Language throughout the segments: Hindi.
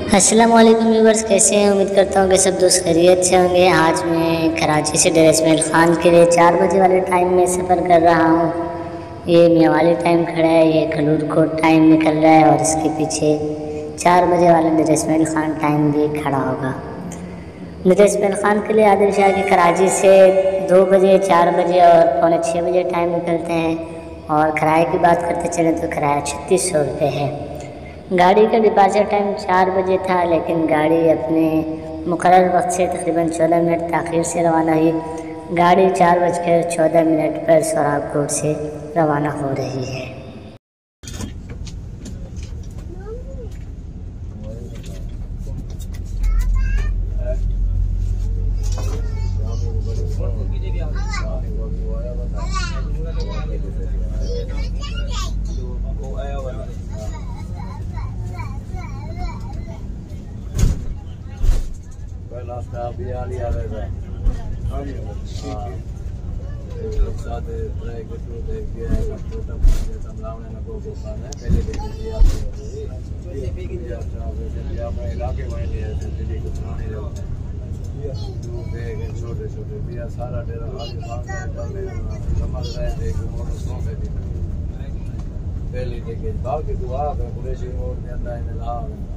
अस्सलाम वालेकुम व्यूवर्स, कैसे हैं? उम्मीद करता हूँ कि सब दोस्त खैरियत से होंगे। आज मैं कराची से डेरा इस्माइल ख़ान के लिए 4 बजे वाले टाइम में सफ़र कर रहा हूँ। ये मियाँ वाली टाइम खड़ा है, ये खलूर कोट टाइम निकल रहा है और इसके पीछे 4 बजे वाला डेरा इस्माइल ख़ान टाइम भी खड़ा होगा। डेरा इस्माइल ख़ान के लिए आदिल शाह के कराची से 2 बजे, 4 बजे और पौने 6 बजे टाइम निकलते हैं। और किराए की बात करते चलें तो किराया 3600 रुपये है। गाड़ी का डिपार्चर टाइम 4 बजे था, लेकिन गाड़ी अपने मुकर्रर वक्त से तकरीबन 14 मिनट ताख़ीर से रवाना हुई। गाड़ी 4:14 पर सोराब कोट से रवाना हो रही है। सारा डेरा पहली देखे बाकी दुआ में कुरेशी मोड़ में अंदर इन ला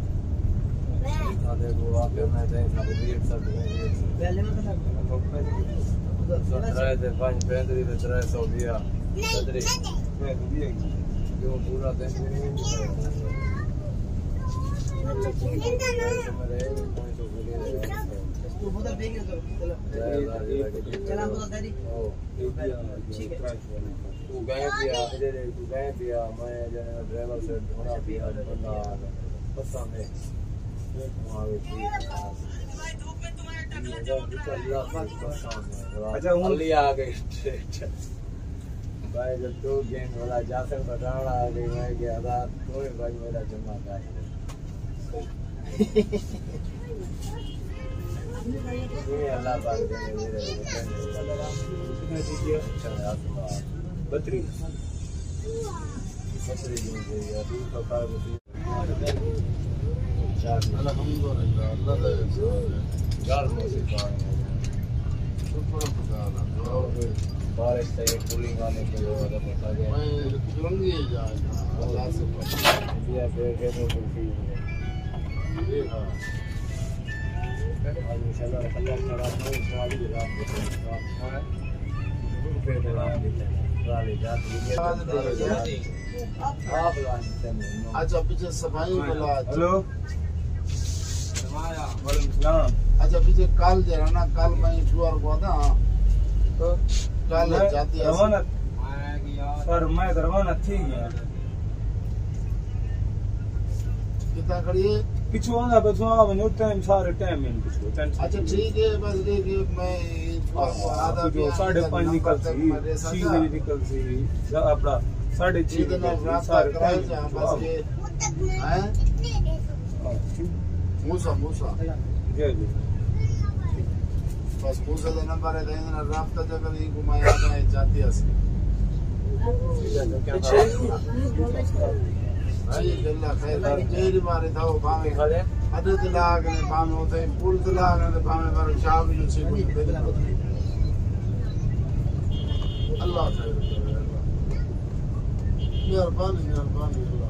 सादे दुआ पे मैं दे सब वीर सब पहले में तो राय दे 5 पैंतरी दे 300 दिया सदरी जो पूरा दिन नहीं तू बोतल देगी तो चला बोतल दे दी ठीक है। तू गए पिया मैं ड्राइवर से थोड़ा पिया बंदा पसंद है अच्छा उंगली आ गई स्ट्रेट भाई जब तो गेंद वाला जाकर बताना आ गई मैं क्या रात कोई भाई मेरा जमा था ये अल्लाह पाक ने मेरे बतरी दिन से या दूर तो कार अल्हम्दुलिल्लाह अल्लाह का यार मौसम का बारिश से कूलिंग आने के लिए वाला पता गया मैं तुरंत ही जाएगा अल्लाह से दिया फिर तो कुल्फी ये हां इंशाल्लाह अल्लाह ताला को सवारी रात को फिर रात अच्छा पीछे सफाई वाला हेलो अच्छा पीछे काल दे रहा ना काल मैं जुआर को था तो काल जाती है रवाना सर मैं रवाना थी यार कितना खड़ी है पिछुआ ना बचवा बनो टाइम सारे टाइम में पिछुआ अच्छा ठीक है बस देखिए मैं आधा जो 5:30 निकलती 6 बजे निकलती अपना 6:30 सारे टाइम बस ये हैं मूसा जी जी बस मूसा का नंबर है देना रास्ता जगह ही घुमाया जाए जाती है आई गल्ला खैर जेरी मारे था वो भावे खड़े अदे दिलाग ने भावे होते पुल दिलाग ने भावे पर शाम जो से कोई अल्लाह खैर मेहरबानी अल्लाह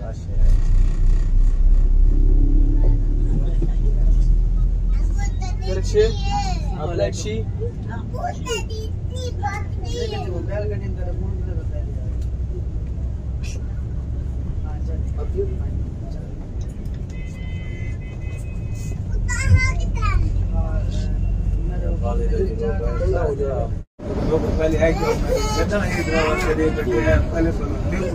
Karachi, Karachi. पहले है कि जितना ही ड्राइवर से दे करके है पहले तो न्यूज़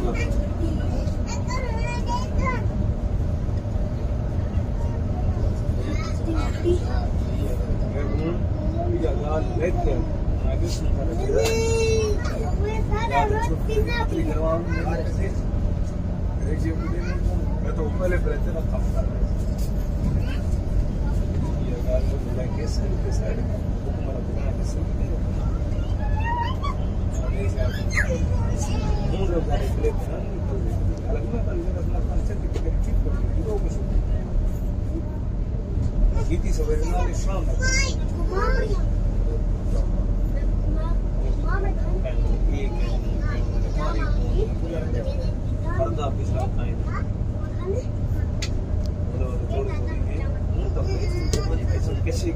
मैं तो पहले रहते ना काम कर रहा ये गाल में के साइड हमारा दुकान के साइड मुझे गाड़ी प्ले करना अलग में अपना कंसेप्ट की ठीक कर दो कुछ गीती सवेरे शाम पर्दा पिछला खाएं कैसे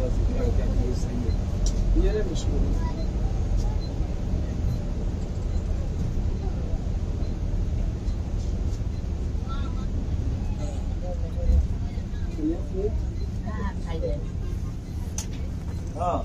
ये रे मुश्किल हाँ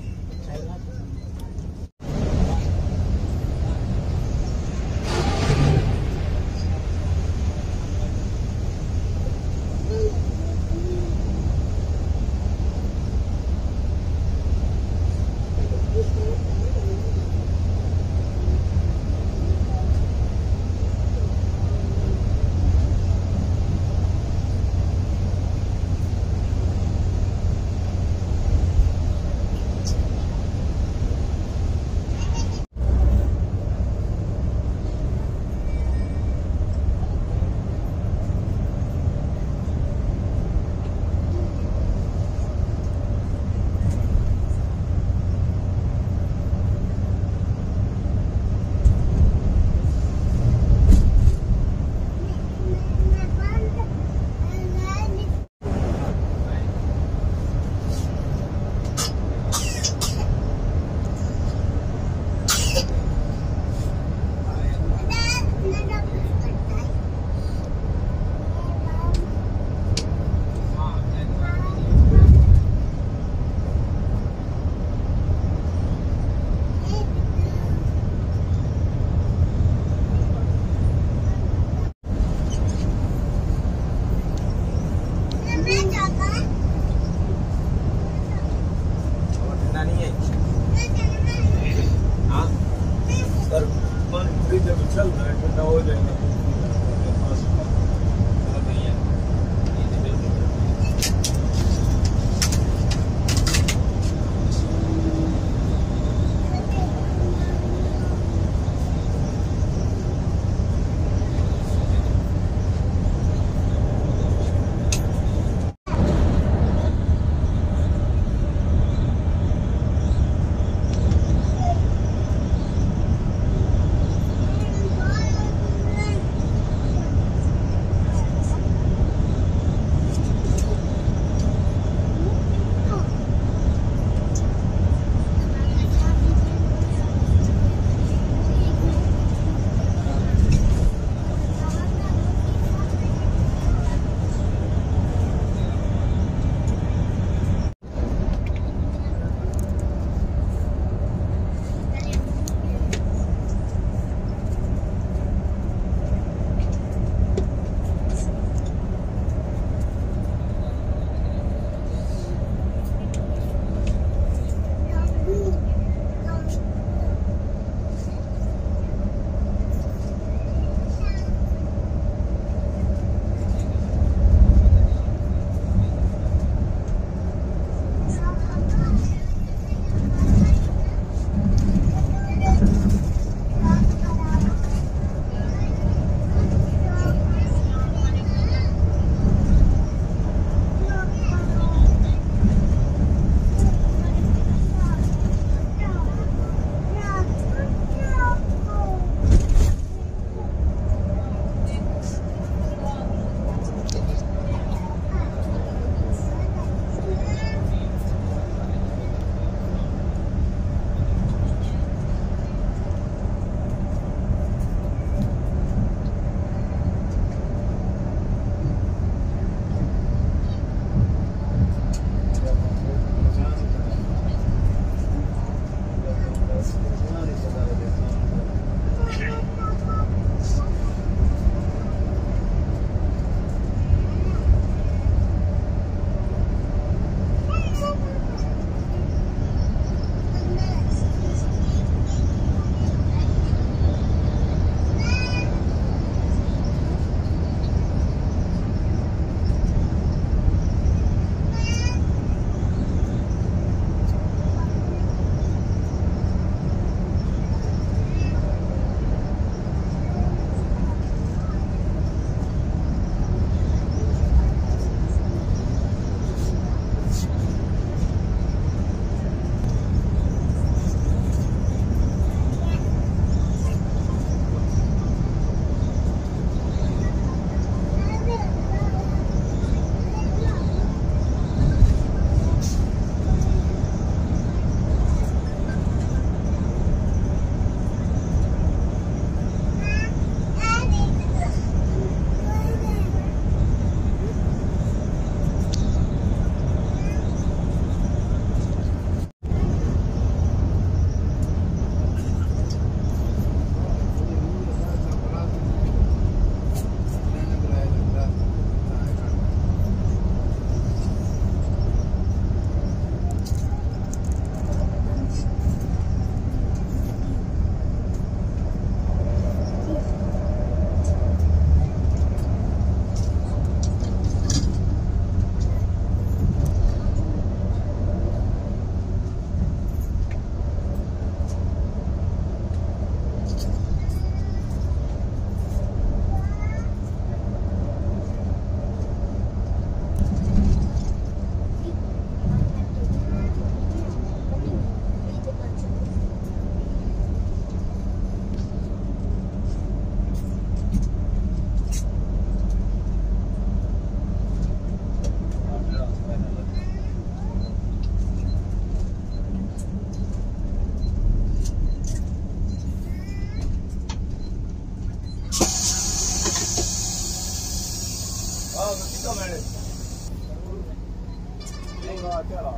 चला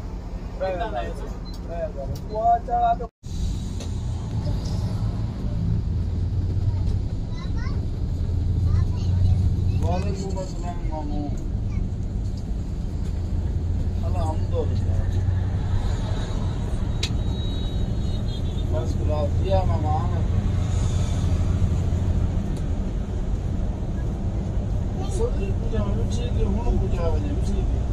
वो चला तो वालेकुम अस्सलाम मामू अल्हम्दुलिल्लाह बस क्लास दिया मामा सोरी पूजा में ठीक है हुन पूजा वने ठीक है